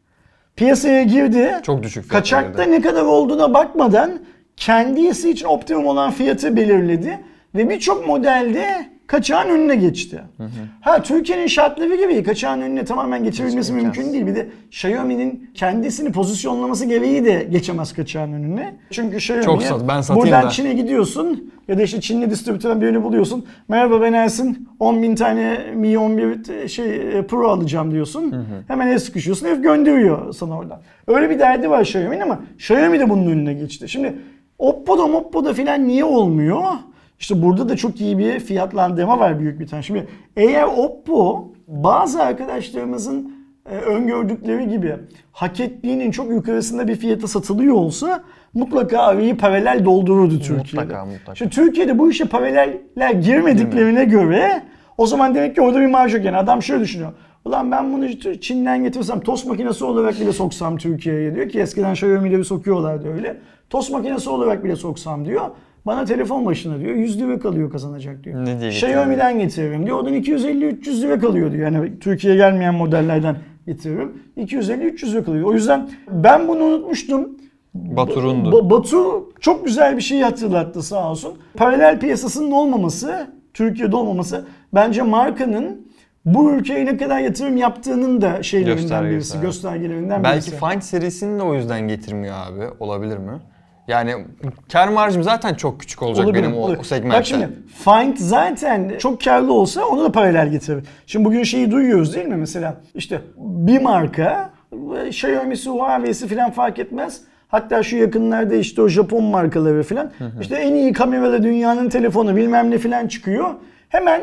Piyasaya girdi. Çok düşük fiyatla Kaçakta girdi. ne kadar olduğuna bakmadan kendisi için optimum olan fiyatı belirledi. Ve birçok modelde kaçağın önüne geçti. Türkiye'nin şartları gibi kaçağın önüne tamamen geçirilmesi mümkün değil. Bir de Xiaomi'nin kendisini pozisyonlaması gereği de geçemez kaçağın önüne. Çünkü Çok Xiaomi'ye sat, ben satayım buradan da. Çin'e gidiyorsun ya da işte Çinli distribütörden birini buluyorsun. Merhaba ben Ersin, 10.000 tane Mi 11 Pro alacağım diyorsun. Hemen el sıkışıyorsun, herif gönderiyor sana oradan. Öyle bir derdi var Xiaomi'nin ama Xiaomi de bunun önüne geçti. Şimdi Oppo'da filan niye olmuyor? İşte burada da çok iyi bir fiyatlandırma var büyük bir tane. Şimdi eğer Oppo bazı arkadaşlarımızın öngördükleri gibi hak ettiğinin çok yukarısında bir fiyata satılıyor olsa mutlaka arayı paralel doldururdu Türkiye'de. Mutlaka. Şimdi Türkiye'de bu işe paraleller girmediklerine göre o zaman demek ki orada bir marj yok. Yani adam şöyle düşünüyor. Ulan ben bunu Çin'den getirsem tost makinesi olarak bile soksam Türkiye'ye diyor ki eskiden Xiaomi'leri sokuyorlardı öyle. Tost makinesi olarak bile soksam diyor. Bana telefon başına diyor 100 lira kalıyor kazanacak diyor. Ne diye Xiaomi'den getiririm diyor. Oradan 250-300 lira kalıyor diyor. Yani Türkiye'ye gelmeyen modellerden getiririm. 250-300 lira kalıyor. O yüzden ben bunu unutmuştum. Baturundu. Batu çok güzel bir şey hatırlattı sağ olsun. Paralel piyasasının olmaması, Türkiye'de olmaması bence markanın bu ülkeye ne kadar yatırım yaptığının da şeylerinden birisi, göstergelerinden Belki birisi. Find serisini de o yüzden getirmiyor abi. Olabilir mi? Yani kar marjım zaten çok küçük olacak Olabilir, benim olabilir. o segmentte. Bak şimdi Find zaten çok karlı olsa onu da paralel getirir. Şimdi bugün şeyi duyuyoruz değil mi mesela? İşte bir marka, Xiaomi'si, Huawei'si falan fark etmez. Hatta şu yakınlarda işte o Japon markaları falan. İşte en iyi kameralı dünyanın telefonu bilmem ne falan çıkıyor. Hemen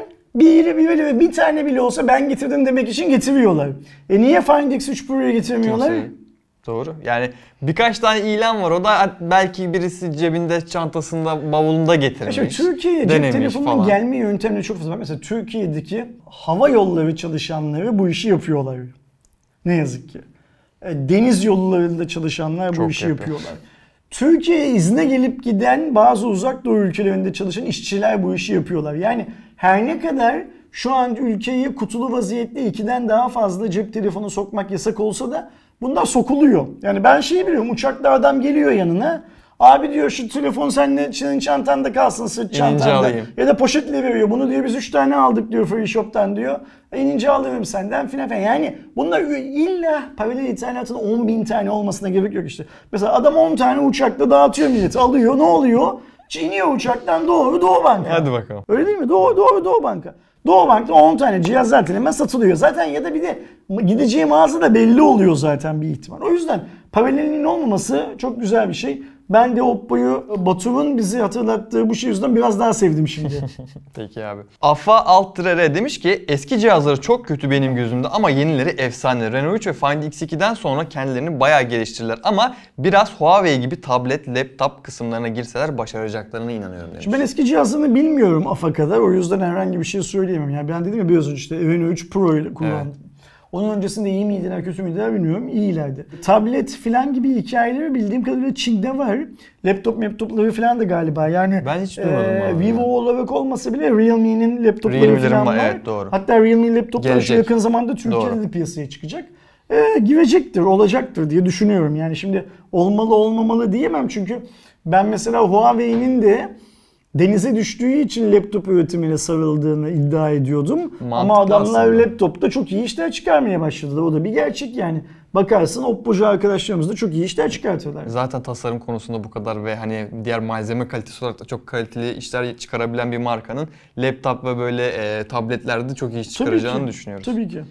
bir tane bile olsa ben getirdim demek için getiriyorlar. Niye Find X3 Pro'yu getirmiyorlar? Doğru. Yani birkaç tane ilan var. O da belki birisi cebinde, çantasında, bavulunda getirmiş. Şimdi Türkiye'ye cep denemiş telefonunun falan. gelme yöntemleri çok fazla. Mesela Türkiye'deki hava yolları çalışanları bu işi yapıyorlar. Ne yazık ki. deniz yollarında çalışanlar bu Çok işi yapıyor. yapıyorlar. Türkiye'ye izne gelip giden bazı uzak doğu ülkelerinde çalışan işçiler bu işi yapıyorlar. Yani her ne kadar şu an ülkeyi kutulu vaziyette 2'den daha fazla cep telefonu sokmak yasak olsa da bunlar sokuluyor. Yani ben şeyi biliyorum, uçakta adam geliyor yanına. Abi diyor şu telefon senin çantanda kalsın, sırt çantanda. alayım. Ya da poşetle veriyor. Bunu diyor biz 3 tane aldık diyor Free Shop'tan diyor. İnince alırım senden filan filan. Yani bunlar illa paralel ithalatın 10.000 tane olmasına gerek yok işte. Mesela adam 10 tane uçakta dağıtıyor milleti. Alıyor, ne oluyor? İniyor uçaktan doğru Doğu Banka. Hadi bakalım. Öyle değil mi? Doğru Doğu Banka. Doğu Bank'ta 10 tane cihaz zaten hemen satılıyor. Zaten ya da bir de gideceği mağaza da belli oluyor zaten bir ihtimal. O yüzden paralelinin olmaması çok güzel bir şey. Ben de Oppo'yu, Batur'un bizi hatırlattığı bu şey yüzünden biraz daha sevdim şimdi. Peki abi. Afa Alt-R demiş ki eski cihazları çok kötü benim gözümde ama yenileri efsane. Renault 3 ve Find X2'den sonra kendilerini bayağı geliştirdiler ama biraz Huawei gibi tablet, laptop kısımlarına girseler başaracaklarına inanıyorum demiş. Şimdi ben eski cihazını bilmiyorum AFA kadar, o yüzden herhangi bir şey söyleyemem. Yani ben dedim ya biraz önce işte Renault 3 Pro ile kullandım. Evet. Onun öncesinde iyi miydiler, kötü müydüler bilmiyorum. İyilerdi. Tablet falan gibi hikayeleri bildiğim kadarıyla Çin'de var. Laptopları falan da galiba. Yani ben hiç duymadım. Vivo olarak olmasa bile Realme'nin laptopları falan var. Evet, doğru. Hatta Realme laptopları şu yakın zamanda Türkiye'de de piyasaya çıkacak. Girecektir, olacaktır diye düşünüyorum. Yani şimdi olmalı olmamalı diyemem çünkü ben mesela Huawei'nin de denize düştüğü için laptop üretimine sarıldığını iddia ediyordum. Mantıklı ama adamlar aslında laptopta çok iyi işler çıkarmaya başladılar. O da bir gerçek yani. Bakarsın Oppo'cu arkadaşlarımız da çok iyi işler çıkartıyorlar. Zaten tasarım konusunda bu kadar ve hani diğer malzeme kalitesi olarak da çok kaliteli işler çıkarabilen bir markanın laptop ve böyle tabletlerde çok iyi iş çıkaracağını düşünüyoruz. Tabii ki.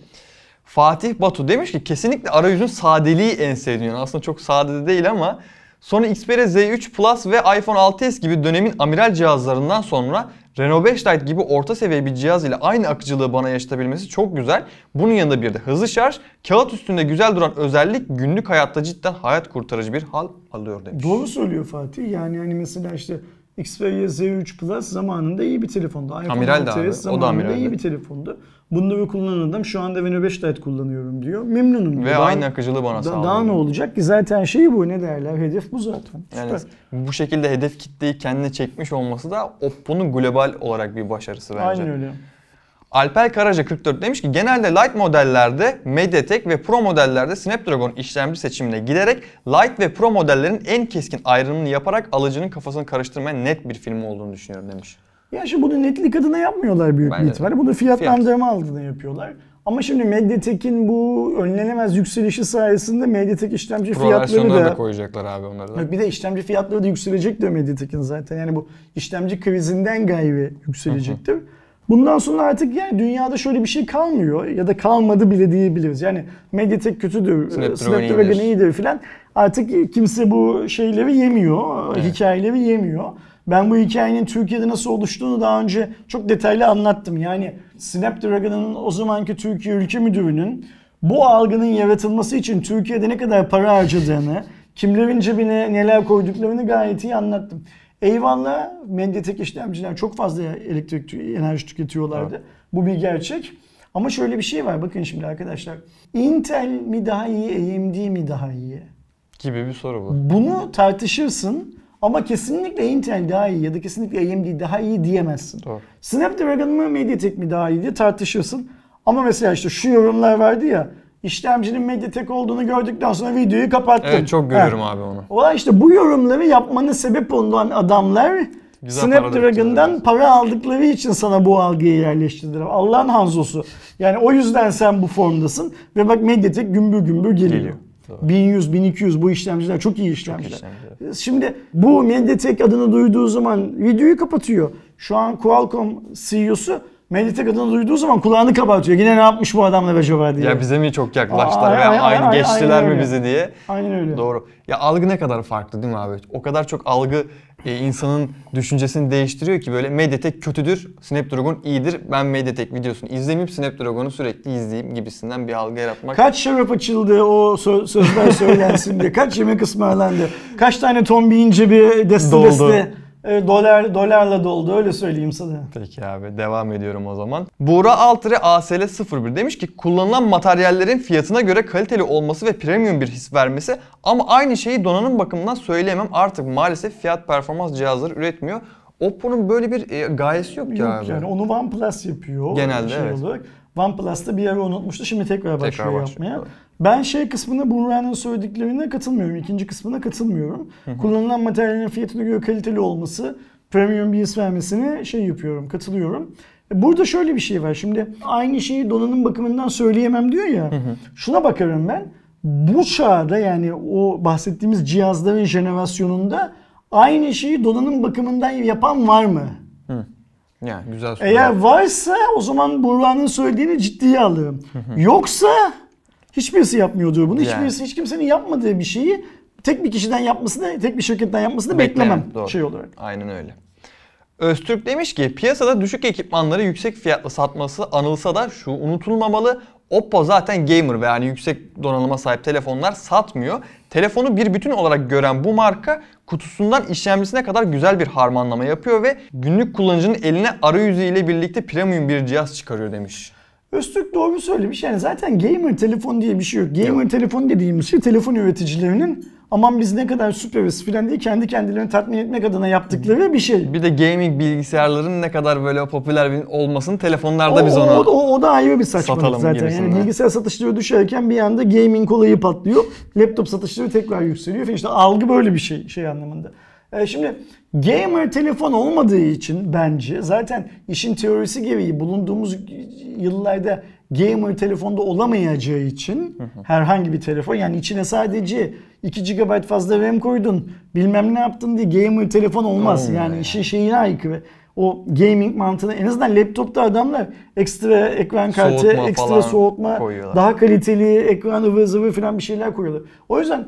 Fatih Batu demiş ki kesinlikle arayüzün sadeliği en sevdiğim. Aslında çok sade de değil ama Sony Xperia Z3 Plus ve iPhone 6s gibi dönemin amiral cihazlarından sonra Renault 5 Lite gibi orta seviye bir cihaz ile aynı akıcılığı bana yaşatabilmesi çok güzel. Bunun yanında bir de hızlı şarj, kağıt üstünde güzel duran özellik günlük hayatta cidden hayat kurtarıcı bir hal alıyor demiş. Doğru söylüyor Fatih. Yani hani mesela işte Xperia Z3 Plus zamanında iyi bir telefondu. iPhone Amiral 6s zamanında iyi bir telefondu. Bunları kullanan adam şu anda Renault 5 Lite kullanıyorum diyor. Memnunum diyor. Ve aynı akıcılığı bana sağlıyor. Daha ne olacak ki zaten şey bu, ne derler, hedef bu zaten. Yani bu şekilde hedef kitleyi kendine çekmiş olması da Oppo'nun global olarak bir başarısı bence. Aynen öyle. Alper Karaca 44 demiş ki genelde Lite modellerde MediaTek ve Pro modellerde Snapdragon işlemci seçimine giderek Lite ve Pro modellerin en keskin ayrımını yaparak alıcının kafasını karıştırmayan net bir film olduğunu düşünüyorum demiş. Ya şimdi bunu netlik adına yapmıyorlar büyük bir ihtimalle. Bunu fiyatlandırma adına yapıyorlar. Ama şimdi MediaTek'in bu önlenemez yükselişi sayesinde MediaTek işlemci fiyatları da koyacaklar abi onları da. Bir de işlemci fiyatları da yükselecek diyor MediaTek'in zaten. Yani bu işlemci krizinden gayri yükselecektir. Bundan sonra artık yani dünyada şöyle bir şey kalmıyor ya da kalmadı bile diyebiliriz. Yani MediaTek kötüdür, Snapdragon iyidir filan. Artık kimse bu şeyleri yemiyor, hikayeleri yemiyor. Ben bu hikayenin Türkiye'de nasıl oluştuğunu daha önce çok detaylı anlattım. Yani Snapdragon'ın o zamanki Türkiye Ülke Müdürü'nün bu algının yaratılması için Türkiye'de ne kadar para harcadığını, kimlerin cebine neler koyduklarını gayet iyi anlattım. Eyvallah, MediaTek işlemciler çok fazla elektrik enerji tüketiyorlardı. Evet. Bu bir gerçek. Ama şöyle bir şey var, bakın şimdi arkadaşlar. Intel mi daha iyi, AMD mi daha iyi? Gibi bir soru bu. Bunu tartışırsın ama kesinlikle Intel daha iyi ya da kesinlikle AMD daha iyi diyemezsin. Doğru. Snapdragon mı, MediaTek mi daha iyi diye tartışırsın. Ama mesela işte şu yorumlar vardı ya, İşlemcinin MediaTek olduğunu gördükten sonra videoyu kapattım. Evet, çok görüyorum abi onu. Olay işte bu yorumları yapmanın sebep olan adamlar güzel Snapdragon'dan para aldıkları için sana bu algıyı yerleştirdiler. Allah'ın hanzosu. Yani o yüzden sen bu formdasın ve bak MediaTek gümbür gümbür geliyor. 1100, 1200 bu işlemciler çok iyi işlemciler. Şimdi bu MediaTek adını duyduğu zaman videoyu kapatıyor. Şu an Qualcomm CEO'su MediaTek adını duyduğu zaman kulağını kapatıyor. Yine ne yapmış bu adamlar acaba diye. Ya bize mi çok yaklaştılar veya aynı geçtiler mi bizi diye. Aynen öyle. Doğru. Ya algı ne kadar farklı değil mi abi? O kadar çok algı insanın düşüncesini değiştiriyor ki böyle MediaTek kötüdür, Snapdragon iyidir. Ben MediaTek videosunu izlemeyip Snapdragon'u sürekli izleyeyim gibisinden bir algı yaratmak. Kaç şarap açıldı o sözler söylensin diye. Kaç yemek ısmarlandı. Kaç tane tombi ince bir deste dolarla doldu, öyle söyleyeyim sana. Peki abi, devam ediyorum o zaman. Buğra Altırı ASL01 demiş ki kullanılan materyallerin fiyatına göre kaliteli olması ve premium bir his vermesi, ama aynı şeyi donanım bakımından söyleyemem. Artık maalesef fiyat performans cihazları üretmiyor. Oppo'nun böyle bir gayesi yok ya abi. Yani onu OnePlus yapıyor. Genelde evet. Olarak. OnePlus da bir ara unutmuştu, şimdi tekrar başlıyor yapmaya. Evet. Ben kısmına, Buğra'nın söylediklerine katılmıyorum. İkinci kısmına katılmıyorum. Kullanılan materyallerin fiyatına göre kaliteli olması, premium bir his vermesine yapıyorum, katılıyorum. Burada şöyle bir şey var. Şimdi aynı şeyi donanım bakımından söyleyemem diyor ya. Şuna bakarım ben. Bu çağda, yani o bahsettiğimiz cihazların jenerasyonunda aynı şeyi donanım bakımından yapan var mı? Yani güzel soru. Eğer varsa o zaman Buğra'nın söylediğini ciddiye alırım. Yoksa hiçbirisi yapmıyordur bunu. Hiçbirisi, hiç kimsenin yapmadığı bir şeyi tek bir kişiden yapmasını, tek bir şirketten yapmasını beklemem. Doğru. Olarak. Aynen öyle. Öztürk demiş ki piyasada düşük ekipmanları yüksek fiyatla satması anılsa da şu unutulmamalı. Oppo zaten gamer ve yani yüksek donanıma sahip telefonlar satmıyor. Telefonu bir bütün olarak gören bu marka kutusundan işlemcisine kadar güzel bir harmanlama yapıyor ve günlük kullanıcının eline arayüzü ile birlikte premium bir cihaz çıkarıyor demiş. Öztürk doğru söylemiş. Yani zaten gamer telefon diye bir şey yok. Gamer telefon dediğimiz şey telefon üreticilerinin aman biz ne kadar süperiz filan diye kendi kendilerini tatmin etmek adına yaptıkları bir şey. Bir de gaming bilgisayarların ne kadar böyle popüler olmasının telefonlarda biz onu o da ayrı bir saçmalık zaten. gibisinden. Yani bilgisayar satışları düşerken bir anda gaming olayı patlıyor. Laptop satışları tekrar yükseliyor. İşte algı böyle bir şey anlamında. Şimdi gamer telefon olmadığı için bence zaten işin teorisi gereği bulunduğumuz yıllarda gamer telefonda olamayacağı için herhangi bir telefon, yani içine sadece 2 GB fazla RAM koydun bilmem ne yaptın diye gamer telefon olmaz. Yani işin şeyine aykırı. O gaming mantığını, en azından laptopta adamlar ekstra ekran kartı, soğutma ekstra soğutma, koyuyorlar. daha kaliteli ekran ıvır zıvır falan bir şeyler koyuyorlar. O yüzden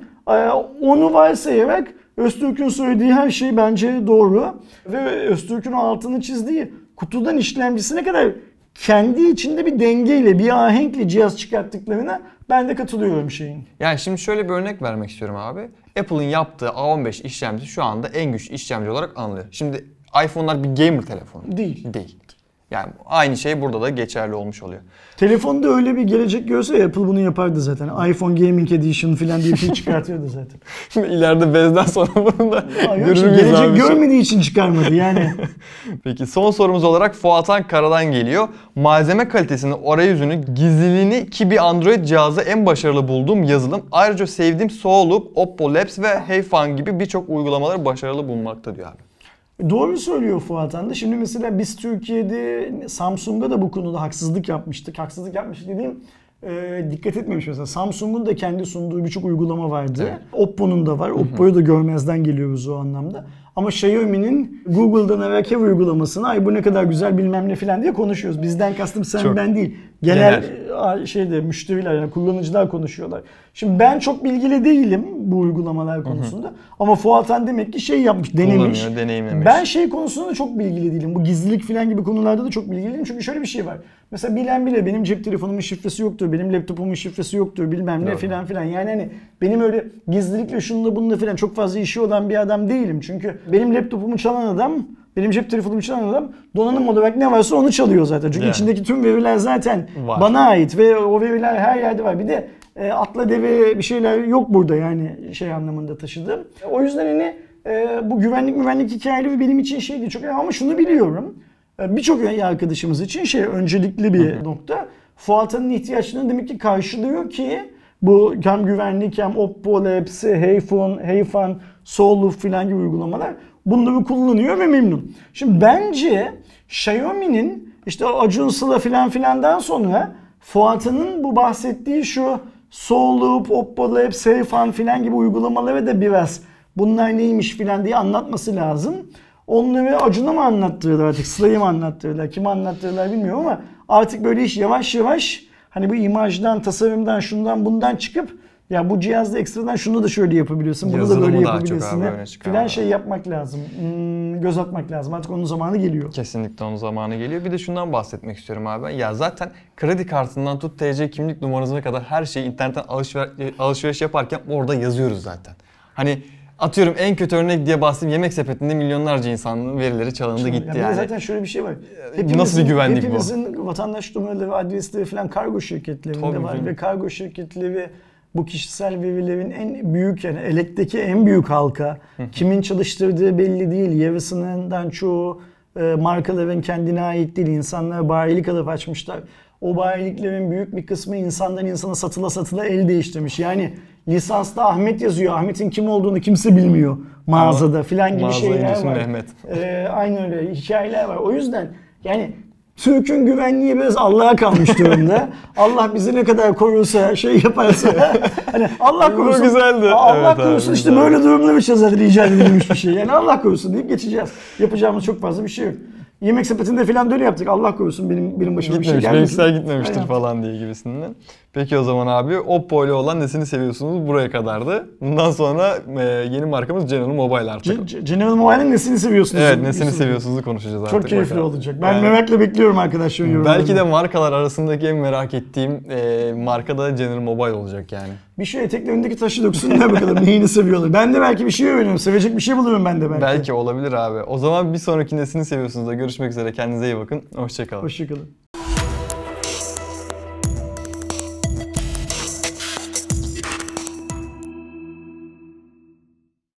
onu varsayarak Öztürk'ün söylediği her şey bence doğru. Ve Öztürk'ün altını çizdiği kutudan işlemcisine kadar kendi içinde bir dengeyle, bir ahenkle cihaz çıkarttıklarına ben de katılıyorum şeyin. Yani şimdi şöyle bir örnek vermek istiyorum abi. Apple'ın yaptığı A15 işlemcisi şu anda en güçlü işlemci olarak anılıyor. Şimdi iPhone'lar bir gamer telefonu. Değil. Yani aynı şey burada da geçerli olmuş oluyor. Telefonda öyle bir gelecek görse Apple bunu yapardı zaten. iPhone Gaming Edition falan diye bir şey çıkartıyordu zaten. Şimdi ileride bezden sonra bunu da görür müyüz gelecek abi? görmediği için çıkarmadı yani. Peki son sorumuz olarak Fuatan Kara'dan geliyor. Malzeme kalitesini, arayüzünü, gizliliğini ki bir Android cihazı en başarılı bulduğum yazılım. Ayrıca sevdiğim Soulup, Oppo Labs ve HeyFun gibi birçok uygulamaları başarılı bulmakta diyor abi. Doğru söylüyor Fuat Han da. Şimdi mesela biz Türkiye'de Samsung'a da bu konuda haksızlık yapmıştık. Haksızlık yapmıştık dediğim dikkat etmemiş mesela. Samsung'un da kendi sunduğu birçok uygulama vardı. Evet. Oppo'nun da var. Oppo'yu da görmezden geliyoruz o anlamda. Ama Xiaomi'nin Google'dan evvelki uygulamasını ay bu ne kadar güzel bilmem ne falan diye konuşuyoruz. Bizden kastım sen çok ben değil. Genel müşteriler, yani kullanıcılar konuşuyorlar. Şimdi ben çok bilgili değilim bu uygulamalar konusunda. Ama Fuat Han demek ki yapmış, denemiş. Deneyimlemiş. Ben konusunda da çok bilgili değilim. Bu gizlilik falan gibi konularda da çok bilgili değilim. Çünkü şöyle bir şey var. Mesela bilen bile benim cep telefonumun şifresi yoktur, benim laptopumun şifresi yoktur, bilmem ne filan filan. Yani hani benim öyle gizlilikle şununla bununla filan çok fazla işi olan bir adam değilim. Çünkü benim laptopumu çalan adam, benim cep telefonumu çalan adam donanım olarak ne varsa onu çalıyor zaten. Çünkü içindeki tüm veriler zaten bana ait ve o veriler her yerde var. Bir de atla deve bir şeyler yok burada yani anlamında taşıdığım. O yüzden hani bu güvenlik hikayeleri benim için değil çok önemli, ama şunu biliyorum. Birçok arkadaşımız için öncelikli bir nokta. Fuat Han'ın ihtiyaçlarını demek ki karşılıyor ki bu hem güvenlik hem Oppo Labs, HeyFun, Soulup filan gibi uygulamalar bunları kullanıyor ve memnun. Şimdi bence Xiaomi'nin işte Acun Sıla filandan sonra Fuat Han'ın bu bahsettiği şu Soulup, Oppo Labs, HeyFun filan gibi uygulamaları da biraz bunlar neymiş filan diye anlatması lazım. Onları Acun'a mı anlattırırlar artık, Sıla'yı mı anlattırırlar, kime anlattırırlar bilmiyorum ama artık böyle iş yavaş yavaş hani bu imajdan, tasarımdan, şundan bundan çıkıp ya bu cihazda ekstradan şunu da şöyle yapabiliyorsun, bunu da böyle yapabilirsin filan yapmak lazım, göz atmak lazım. Artık onun zamanı geliyor. Kesinlikle onun zamanı geliyor. Bir de şundan bahsetmek istiyorum abi. Ya zaten kredi kartından tut TC kimlik numarasına kadar her şeyi internetten alışveriş yaparken orada yazıyoruz zaten. Hani atıyorum en kötü örnek diye bahsedeyim, Yemek Sepeti'nde milyonlarca insanın verileri çalındı gitti Ya bir de yani. zaten şöyle bir şey var. Nasıl bir güvenlik bu? Hepimizin vatandaş numaraları, adresleri falan kargo şirketlerinde Tabii var canım. ve kargo şirketleri bu kişisel verilerin en büyük, yani elekteki en büyük halka, kimin çalıştırdığı belli değil. Yarısından çoğu markaların kendine ait değil. İnsanlara bayilik alıp açmışlar. O bayiliklerin büyük bir kısmı insandan insana satıla el değiştirmiş. Yani lisansta Ahmet yazıyor. Ahmet'in kim olduğunu kimse bilmiyor mağazada filan gibi Mağaza şeyler incisi var. Mehmet. Aynı öyle hikayeler var. O yüzden yani Türk'ün güvenliği biraz Allah'a kalmış durumda. Allah bizi ne kadar korursa, şey yaparsa hani Allah korusun. Bu güzeldi. Allah Evet korusun abi, işte güzel. böyle durumlar için zaten icat edilmiş bir şey. Yani Allah korusun deyip geçeceğiz. Yapacağımız çok fazla bir şey yok. Yemek Sepeti'nde falan böyle yaptık. Allah korusun benim başıma bir şey Gitmemiş, gelmesin. bilgisayar gitmemiştir Aynen. falan diye gibisinden. Peki o zaman abi Oppo ile olan nesini seviyorsunuz buraya kadardı. Bundan sonra yeni markamız General Mobile artık. General Mobile'in nesini seviyorsunuz? Evet, nesini seviyorsunuzu konuşacağız artık. Çok keyifli bakalım. olacak. Ben Yani merakla bekliyorum arkadaşlar yorumlarını. belki de markalar arasındaki en merak ettiğim marka da General Mobile olacak yani. Bir şu eteklerindeki taşı döksünler bakalım neyini seviyorlar. Ben de belki bir şey öğreniyorum. Sevecek bir şey buluyorum ben de belki. Belki olabilir abi. O zaman bir sonraki nesini seviyorsunuz da görüşmek üzere. Kendinize iyi bakın. Hoşça kalın. Hoşçakalın.